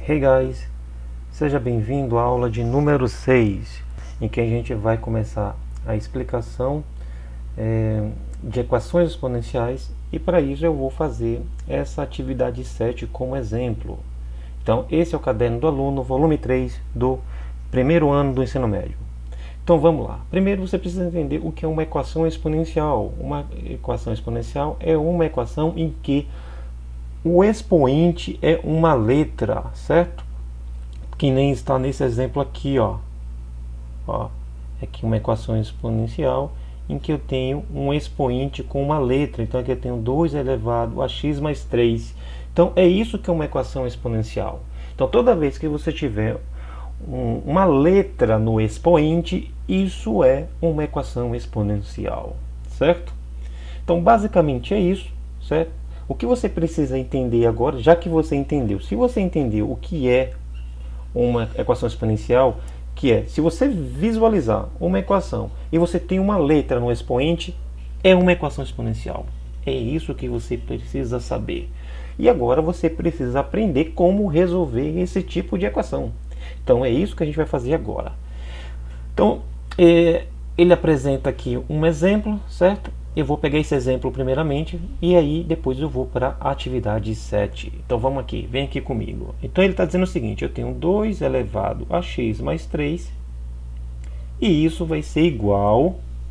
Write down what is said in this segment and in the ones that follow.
Hey guys, seja bem-vindo à aula de número 6, em que a gente vai começar a explicação de equações exponenciais, e para isso eu vou fazer essa atividade 7 como exemplo. Então esse é o caderno do aluno, volume 3 do primeiro ano do ensino médio. Então vamos lá. Primeiro você precisa entender o que é uma equação exponencial. Uma equação exponencial é uma equação em que o expoente é uma letra, certo? Que nem está nesse exemplo aqui, ó. É aqui uma equação exponencial em que eu tenho um expoente com uma letra. Então aqui eu tenho 2 elevado a x mais 3. Então é isso que é uma equação exponencial. Então toda vez que você tiver uma letra no expoente, isso é uma equação exponencial, certo? Então basicamente é isso, certo? O que você precisa entender agora, já que você entendeu, se você entendeu o que é uma equação exponencial, que é, se você visualizar uma equação e você tem uma letra no expoente, é uma equação exponencial. É isso que você precisa saber. E agora você precisa aprender como resolver esse tipo de equação. Então é isso que a gente vai fazer agora. Então, ele apresenta aqui um exemplo, certo? Eu vou pegar esse exemplo primeiramente e aí depois eu vou para a atividade 7. Então vamos aqui, vem aqui comigo. Então ele está dizendo o seguinte: eu tenho 2 elevado a x mais 3 e isso vai ser igual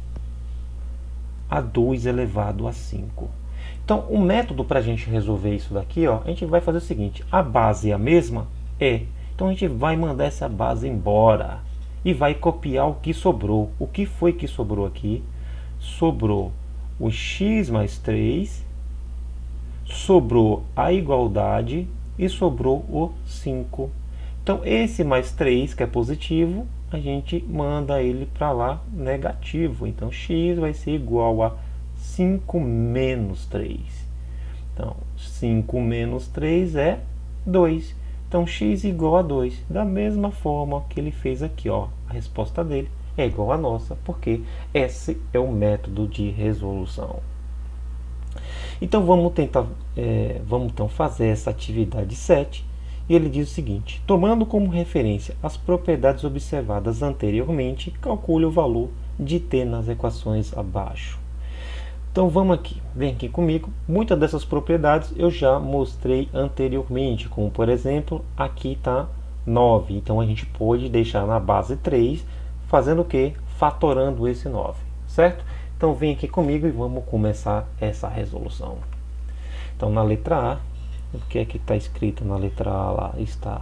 a 2 elevado a 5. Então o método para a gente resolver isso daqui, ó, a gente vai fazer o seguinte: a base é a mesma? Então a gente vai mandar essa base embora e vai copiar o que sobrou. O que foi que sobrou aqui? Sobrou o x mais 3, sobrou a igualdade e sobrou o 5. Então esse mais 3, que é positivo, a gente manda ele para lá negativo. Então x vai ser igual a 5 menos 3. Então 5 menos 3 é 2. Então x igual a 2. Da mesma forma que ele fez aqui, ó, a resposta dele é igual à nossa, porque esse é o método de resolução. Então vamos tentar, vamos então fazer essa atividade 7. E ele diz o seguinte: tomando como referência as propriedades observadas anteriormente, calcule o valor de t nas equações abaixo. Então vamos aqui, vem aqui comigo. Muitas dessas propriedades eu já mostrei anteriormente, como por exemplo, aqui está 9. Então a gente pode deixar na base 3, fazendo o que? Fatorando esse 9, certo? Então vem aqui comigo e vamos começar essa resolução. Então na letra A, o que é que está escrito na letra A lá? Está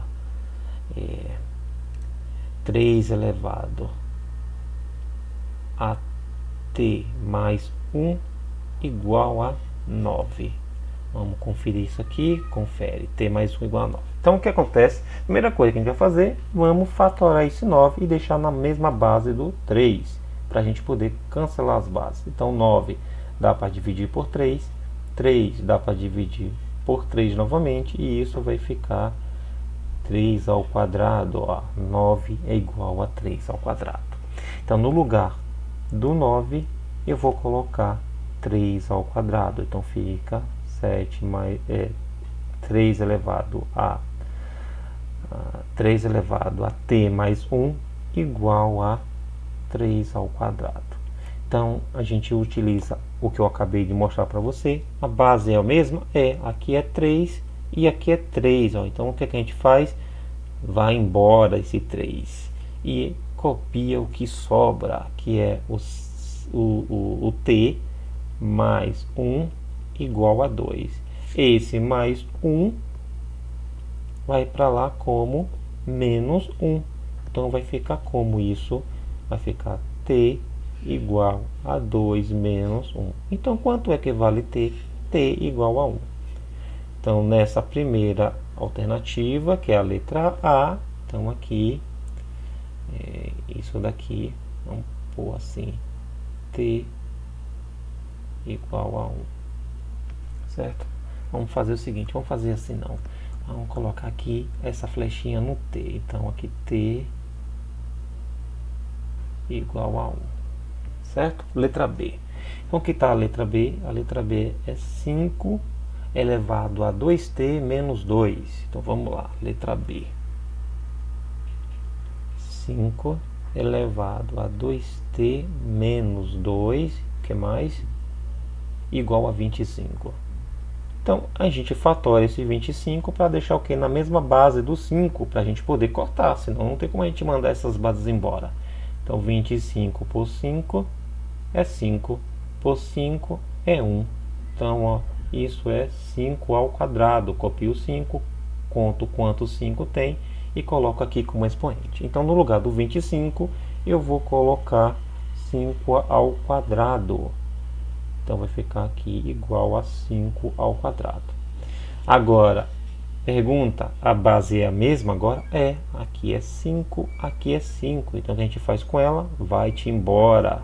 3 elevado a t mais 1 igual a 9. Vamos conferir isso aqui, confere, t mais 1 igual a 9. Então o que acontece? Primeira coisa que a gente vai fazer, vamos fatorar esse 9 e deixar na mesma base do 3, para a gente poder cancelar as bases. Então 9 dá para dividir por 3, 3 dá para dividir por 3 novamente, e isso vai ficar 3 ao quadrado, ó. 9 é igual a 3 ao quadrado. Então no lugar do 9 eu vou colocar 3 ao quadrado, então fica 7 mais 3 elevado a 3 elevado a t mais 1 igual a 3 ao quadrado. Então a gente utiliza o que eu acabei de mostrar para você. A base é a mesma? Aqui é 3 e aqui é 3. Ó. Então o que a gente faz? Vai embora esse 3 e copia o que sobra, que é o t mais 1 igual a 2. Esse mais 1 vai para lá como menos 1. Então vai ficar como isso? Vai ficar t igual a 2 menos 1. Então quanto é que vale t? T igual a 1. Então nessa primeira alternativa, que é a letra A, então aqui, isso daqui, vamos pôr assim, t igual a 1, certo? Vamos fazer o seguinte, vamos fazer assim não, vamos colocar aqui essa flechinha no t, então aqui t igual a 1, certo? Letra B. Então aqui está a letra B é 5 elevado a 2t menos 2. Então vamos lá, letra B. 5 elevado a 2t menos 2, que mais? Igual a 25. Então a gente fatora esse 25 para deixar o que? Na mesma base do 5, para a gente poder cortar, senão não tem como a gente mandar essas bases embora. Então 25 por 5 é 5, por 5 é 1. Então ó, isso é 5 ao quadrado. Copio o 5, conto quanto 5 tem e coloco aqui como expoente. Então no lugar do 25 eu vou colocar 5 ao quadrado. Então vai ficar aqui igual a 5 ao quadrado. Agora, pergunta, a base é a mesma agora? É, aqui é 5, aqui é 5. Então o que a gente faz com ela? Vai-te embora.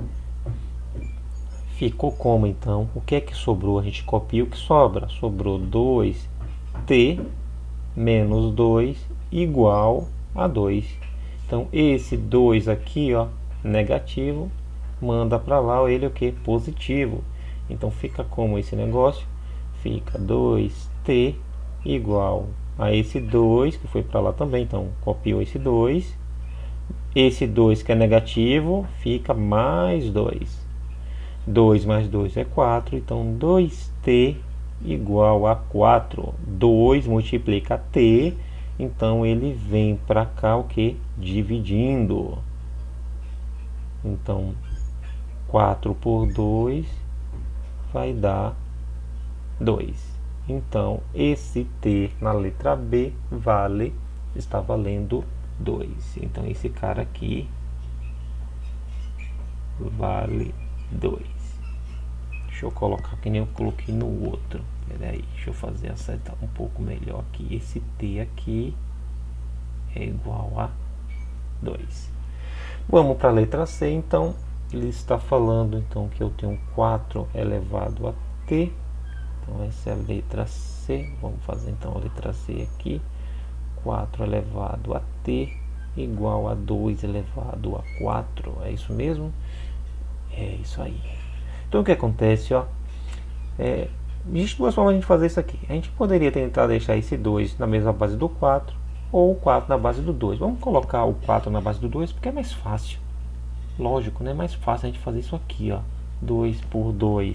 Ficou como então? O que é que sobrou? A gente copia o que sobra. Sobrou 2t menos 2 igual a 2. Então esse 2 aqui, ó, negativo, manda para lá ele o que? Positivo. Então fica como esse negócio? Fica 2t igual a esse 2 que foi para lá também. Então copio esse 2. Esse 2 que é negativo fica mais 2. 2 mais 2 é 4. Então 2t igual a 4. 2 multiplica t. Então ele vem para cá o que? Dividindo. Então 4 por 2 vai dar 2. Então esse t na letra B está valendo 2. Então esse cara aqui vale 2. Deixa eu colocar que nem eu coloquei no outro. Peraí, deixa eu fazer acertar um pouco melhor aqui. Esse t aqui é igual a 2. Vamos para a letra C, então. Ele está falando então que eu tenho 4 elevado a t. Então essa é a letra C. Vamos fazer então a letra C aqui. 4 elevado a t igual a 2 elevado a 4. É isso mesmo? É isso aí. Então o que acontece, ó? Existe duas formas de a gente fazer isso aqui. A gente poderia tentar deixar esse 2 na mesma base do 4 ou o 4 na base do 2. Vamos colocar o 4 na base do 2 porque é mais fácil. Lógico, né? É mais fácil a gente fazer isso aqui, ó. 2 por 2.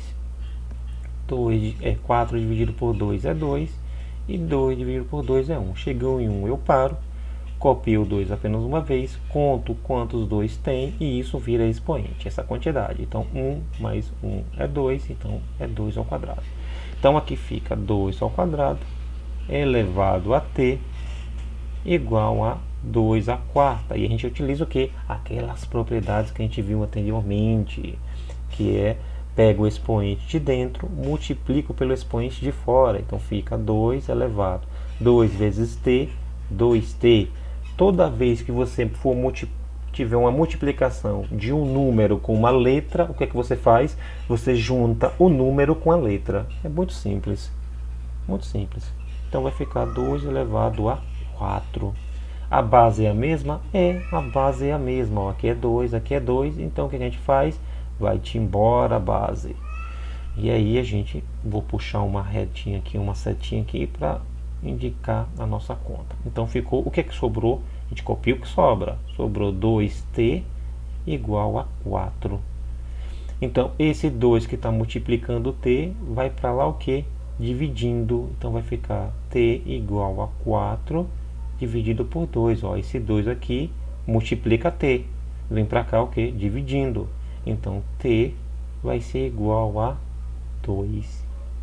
4 dividido por 2 é 2. E 2 dividido por 2 é 1. Chegou em 1, eu paro. Copio o 2 apenas uma vez. Conto quantos 2 tem. E isso vira expoente, essa quantidade. Então 1 mais 1 é 2. Então é 2 ao quadrado. Então aqui fica 2 ao quadrado elevado a t igual a 2 à quarta. E a gente utiliza o que? Aquelas propriedades que a gente viu anteriormente, que é, pego o expoente de dentro, multiplico pelo expoente de fora. Então fica 2 elevado. 2 vezes t, 2t. Toda vez que você for tiver uma multiplicação de um número com uma letra, o que é que você faz? Você junta o número com a letra. É muito simples. Muito simples. Então vai ficar 2 elevado a 4. A base é a mesma? É, a base é a mesma. Ó, aqui é 2, aqui é 2. Então o que a gente faz? Vai-te embora a base. E aí a gente, vou puxar uma retinha aqui, uma setinha aqui para indicar a nossa conta. Então ficou, o que é que sobrou? A gente copia o que sobra. Sobrou 2t igual a 4. Então esse 2 que está multiplicando t, vai para lá o que? Dividindo. Então vai ficar t igual a 4 dividido por 2. Ó, esse 2 aqui multiplica t. Vem para cá o que? Dividindo. Então t vai ser igual a 2.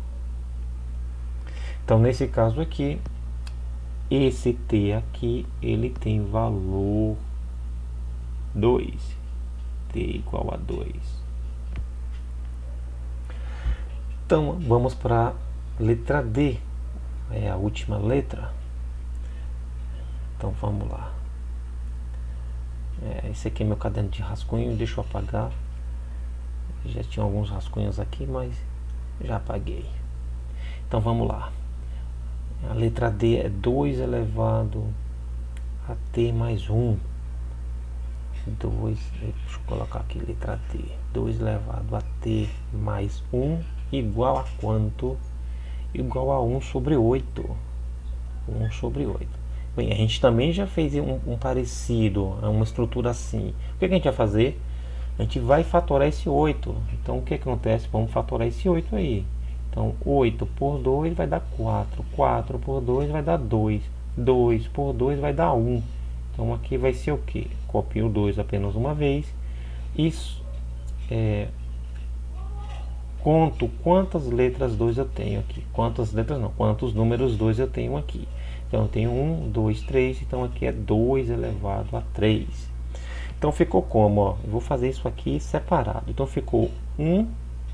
Então nesse caso aqui, esse t aqui, ele tem valor 2. t igual a 2. Então vamos para a letra D. É a última letra. Então vamos lá. Esse aqui é meu caderno de rascunho. Deixa eu apagar. Já tinha alguns rascunhos aqui, mas já apaguei. Então vamos lá. A letra D é 2 elevado a t mais 1. 2, deixa eu colocar aqui letra D. 2 elevado a t mais 1 igual a quanto? igual a 1 sobre 8. 1 sobre 8. Bem, a gente também já fez um parecido, uma estrutura assim. O que a gente vai fazer? A gente vai fatorar esse 8. Então o que acontece? Vamos fatorar esse 8 aí. Então 8 por 2 vai dar 4. 4 por 2 vai dar 2. 2 por 2 vai dar 1. Então aqui vai ser o que? Copio o 2 apenas uma vez. Isso conto quantas letras 2 eu tenho aqui. Quantas letras não, quantos números 2 eu tenho aqui. Então eu tenho 1, 2, 3, então aqui é 2 elevado a 3. Então ficou como? Ó, eu vou fazer isso aqui separado. Então ficou 1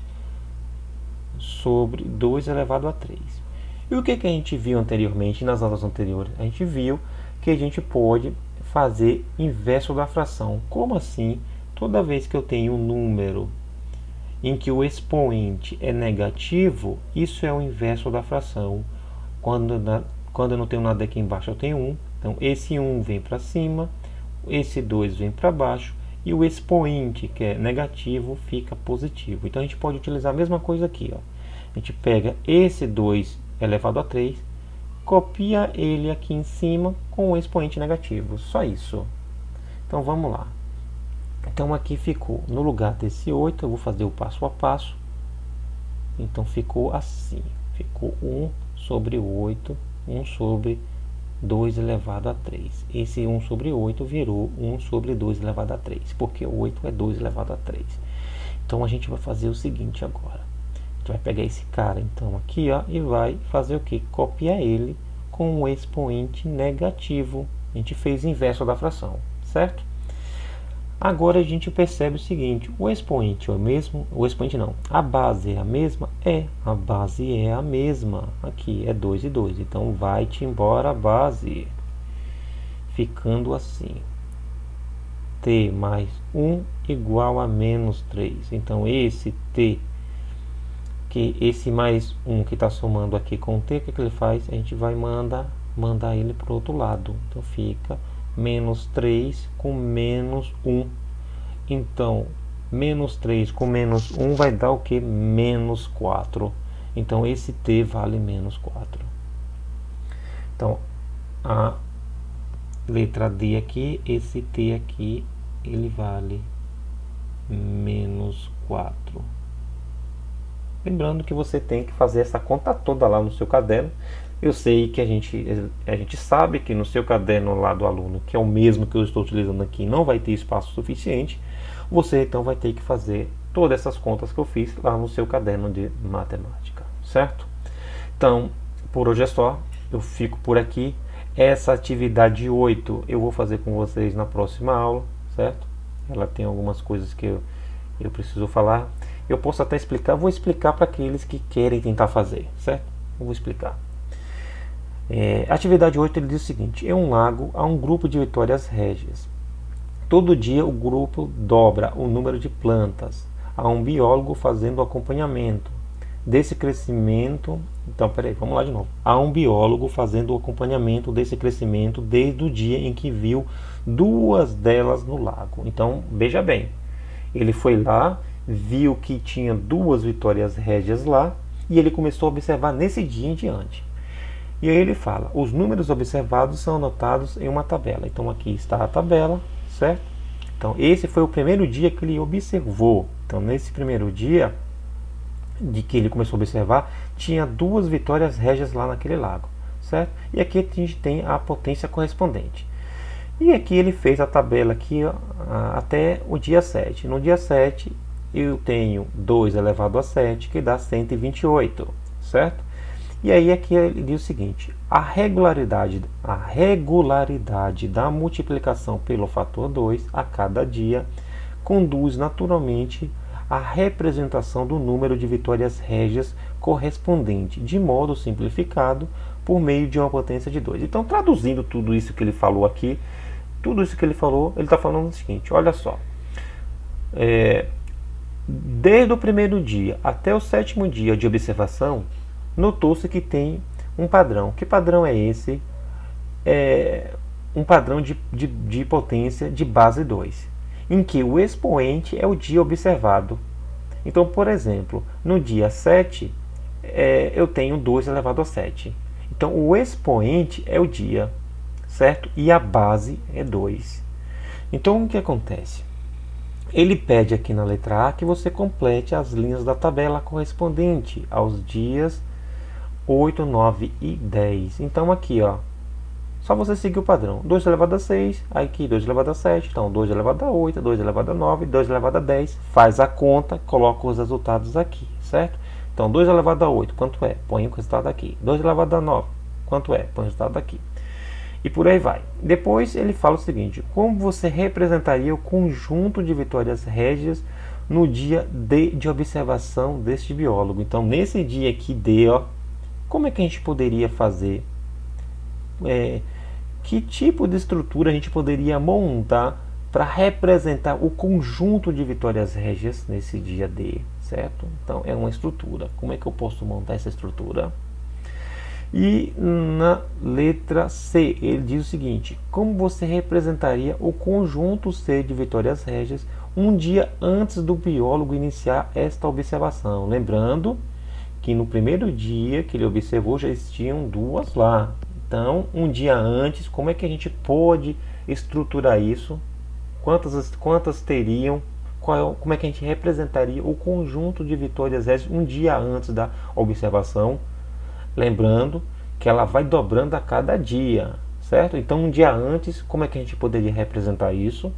sobre 2 elevado a 3. E o que a gente viu anteriormente, nas aulas anteriores? A gente viu que a gente pode fazer inverso da fração. Como assim? Toda vez que eu tenho um número em que o expoente é negativo, isso é o inverso da fração. Quando eu não tenho nada aqui embaixo, eu tenho 1. Então, esse 1 vem para cima, esse 2 vem para baixo, e o expoente, que é negativo, fica positivo. Então, a gente pode utilizar a mesma coisa aqui. Ó. A gente pega esse 2 elevado a 3, copia ele aqui em cima com o expoente negativo. Só isso. Então, vamos lá. Então, aqui ficou, no lugar desse 8, eu vou fazer o passo a passo. Então, ficou assim. Ficou 1 sobre 8, 1 sobre 2 elevado a 3. Esse 1 sobre 8 virou 1 sobre 2 elevado a 3, porque 8 é 2 elevado a 3. Então, a gente vai fazer o seguinte agora. A gente vai pegar esse cara, então, aqui, ó, e vai fazer o que? Copiar ele com o expoente negativo. A gente fez o inverso da fração, certo? Agora a gente percebe o seguinte, o expoente é o mesmo, o expoente não, a base é a mesma? A base é a mesma, aqui é 2 e 2, então vai-te embora a base, ficando assim, t mais 1 igual a menos 3, então esse t, que esse mais 1 que está somando aqui com o t, o que ele faz? A gente vai mandar ele para o outro lado, então fica menos 3 com menos 1. Então, menos 3 com menos 1 vai dar o que? Menos 4. Então, esse t vale menos 4. Então, a letra D aqui, esse t aqui, ele vale menos 4. Lembrando que você tem que fazer essa conta toda lá no seu caderno. Eu sei que a gente sabe que no seu caderno lá do aluno, que é o mesmo que eu estou utilizando aqui, não vai ter espaço suficiente. Você então vai ter que fazer todas essas contas que eu fiz lá no seu caderno de matemática, certo? Então, por hoje é só. Eu fico por aqui. Essa atividade 8 eu vou fazer com vocês na próxima aula, certo? Ela tem algumas coisas que eu preciso falar. Eu posso até explicar, vou explicar para aqueles que querem tentar fazer, certo? Eu vou explicar. Atividade 8 ele diz o seguinte: em um lago há um grupo de vitórias régias. Todo dia o grupo dobra o número de plantas. Há um biólogo fazendo acompanhamento desse crescimento. Então, peraí, vamos lá de novo. Há um biólogo fazendo o acompanhamento desse crescimento desde o dia em que viu 2 delas no lago. Então, veja bem, ele foi lá, viu que tinha 2 vitórias régias lá e ele começou a observar nesse dia em diante. E aí ele fala, os números observados são anotados em uma tabela. Então aqui está a tabela, certo? Então esse foi o primeiro dia que ele observou. Então nesse primeiro dia de que ele começou a observar, tinha 2 vitórias régias lá naquele lago, certo? E aqui a gente tem a potência correspondente. E aqui ele fez a tabela aqui até o dia 7. No dia 7 eu tenho 2 elevado a 7, que dá 128, certo? E aí aqui ele diz o seguinte: a regularidade da multiplicação pelo fator 2 a cada dia conduz naturalmente à representação do número de vitórias régias correspondente, de modo simplificado, por meio de uma potência de 2. Então, traduzindo tudo isso que ele falou aqui, tudo isso que ele falou, ele está falando o seguinte: olha só, desde o primeiro dia até o 7º dia de observação, notou-se que tem um padrão. Que padrão é esse? É um padrão de potência de base 2, em que o expoente é o dia observado. Então, por exemplo, no dia 7, eu tenho 2 elevado a 7. Então o expoente é o dia, certo? E a base é 2. Então o que acontece? Ele pede aqui na letra A que você complete as linhas da tabela correspondente aos dias 8, 9 e 10. Então aqui, ó, só você seguir o padrão. 2 elevado a 6, aqui 2 elevado a 7, então 2 elevado a 8, 2 elevado a 9, 2 elevado a 10. Faz a conta, coloca os resultados aqui, certo? Então 2 elevado a 8, quanto é? Põe o resultado aqui. 2 elevado a 9, quanto é? Põe o resultado aqui. E por aí vai. Depois ele fala o seguinte: como você representaria o conjunto de vitórias régias no dia D de observação deste biólogo? Então, nesse dia aqui D, ó, como é que a gente poderia fazer? Que tipo de estrutura a gente poderia montar para representar o conjunto de vitórias régias nesse dia D, certo? Então, é uma estrutura. Como é que eu posso montar essa estrutura? E na letra C, ele diz o seguinte: como você representaria o conjunto C de vitórias régias um dia antes do biólogo iniciar esta observação? Lembrando que no primeiro dia que ele observou já existiam 2 lá. Então, um dia antes, como é que a gente pode estruturar isso? Quantas teriam? Como é que a gente representaria o conjunto de vitórias régias um dia antes da observação? Lembrando que ela vai dobrando a cada dia, certo? Então, um dia antes, como é que a gente poderia representar isso?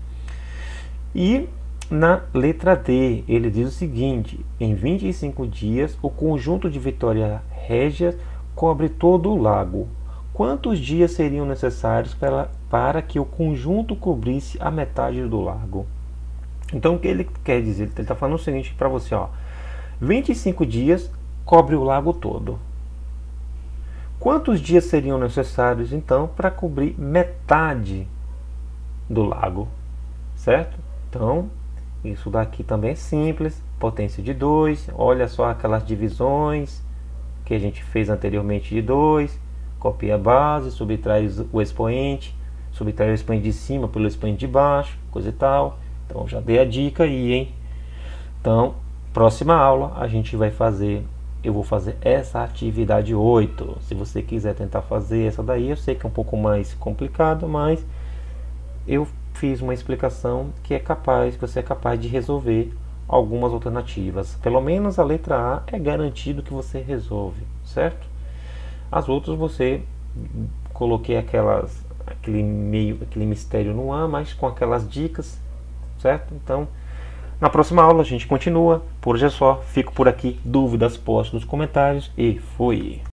E na letra D, ele diz o seguinte: em 25 dias, o conjunto de vitórias régias cobre todo o lago. Quantos dias seriam necessários para que o conjunto cobrisse a metade do lago? Então, o que ele quer dizer? Ele está falando o seguinte para você, ó: 25 dias cobre o lago todo. Quantos dias seriam necessários, então, para cobrir metade do lago? Certo? Então, isso daqui também é simples. Potência de 2. Olha só aquelas divisões que a gente fez anteriormente de 2. Copia a base, subtrai o expoente. Subtrai o expoente de cima pelo expoente de baixo, coisa e tal. Então, já dei a dica aí, hein? Então, próxima aula a gente vai fazer... Eu vou fazer essa atividade 8. Se você quiser tentar fazer essa daí, eu sei que é um pouco mais complicado, mas eu fiz uma explicação que você é capaz de resolver algumas alternativas. Pelo menos a letra A é garantido que você resolve, certo? As outras você coloquei aquele mistério no ar, mas com aquelas dicas, certo? Então, na próxima aula a gente continua. Por hoje é só. Fico por aqui. Dúvidas, poste nos comentários e fui!